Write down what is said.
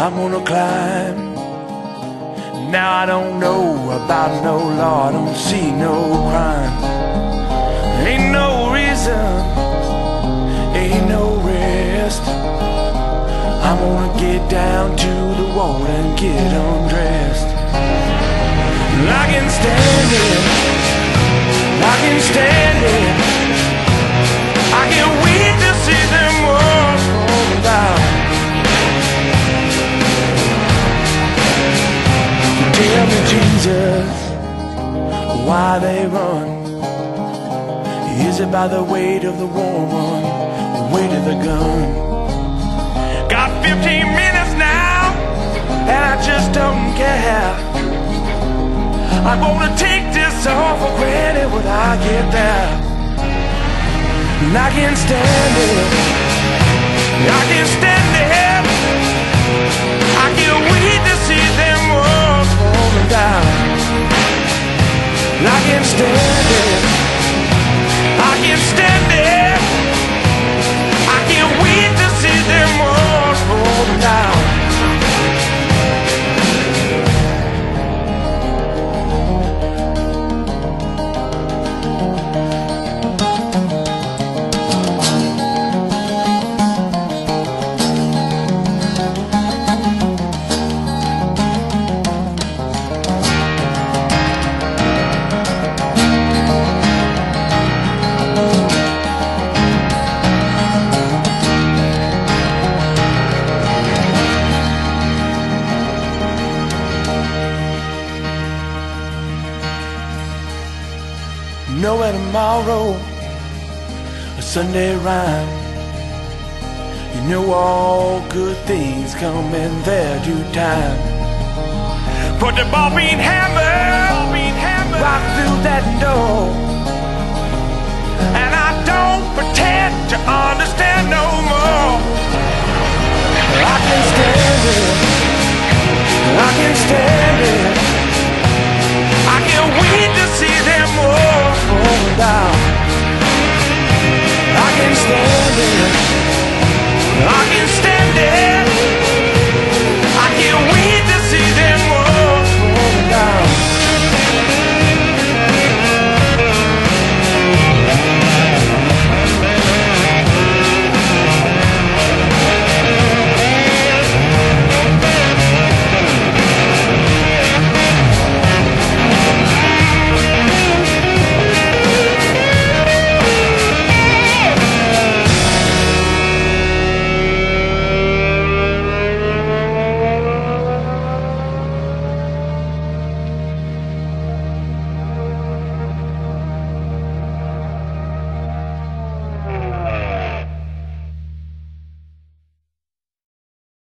I'm gonna climb. Now I don't know about no law, I don't see no crime. Ain't no reason, ain't no rest. I'm gonna get down to the wall and get undressed. I can stand it, I can stand it. I can't wait to see them walls rolling down. Tell me, Jesus, why they run? Is it by the weight of the woman, the weight of the gun? Got 15 minutes now, and I just don't care. I'm gonna take this all for granted when I get there. And I can stand it, I can stand it. I can't wait to see them walls falling down. And I can stand it, I can stand it. I can't wait to see them walls falling down. Nowhere tomorrow, a Sunday rhyme. You know all good things come in their due time. Put the ball being hammered right through that door. And I don't pretend to understand no more. I can stand it, I can stand it. I can't wait to see them walls falling down. I can stand it, I can